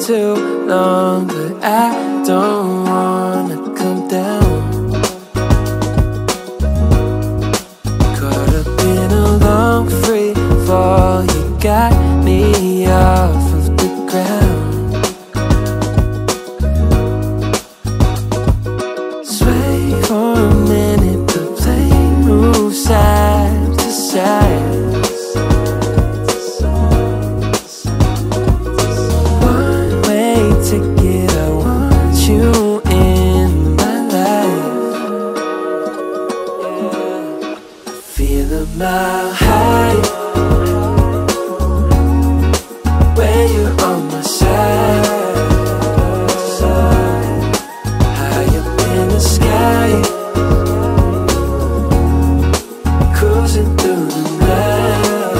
too long, but I don't wanna come down. Caught up in a long free fall, you got me off of the ground. Sway for a minute, the plane moves side to side. Ticket, I want you in my life. Feel a mile high when you're on my side. High up in the sky, cruising through the night.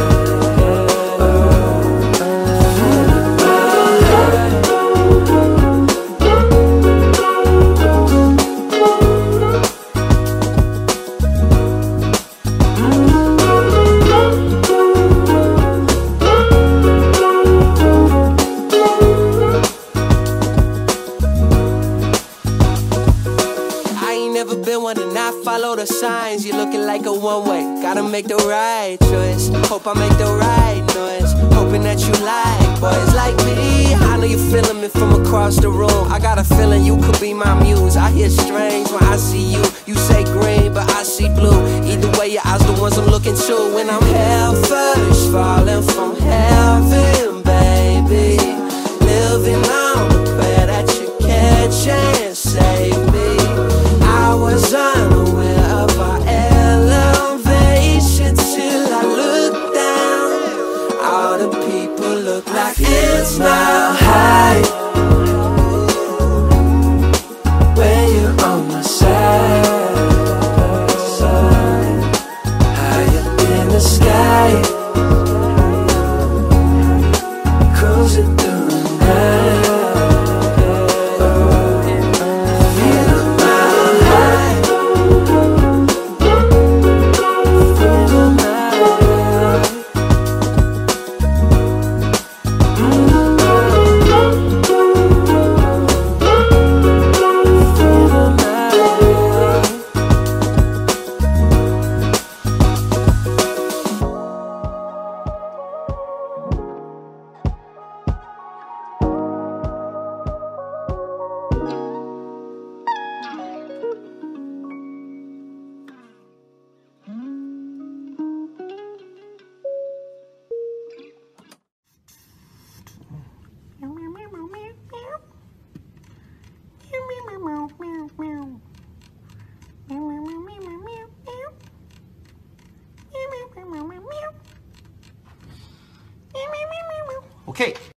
Never been one to not follow the signs. You're looking like a one-way, gotta make the right choice. Hope I make the right noise, hoping that you like boys like me. I know you're feeling me from across the room. I got a feeling you could be my muse. I hear strange when I see you. You say green, but I see blue. Either way, your eyes the ones I'm looking to. When I'm hell first, falling from heaven, baby. Living on the prayer that you catch and save me. I was unaware of our elevation till I looked down. All the people look like it's mile high when you're on my side. High up in the sky, cruising through the night. Okay.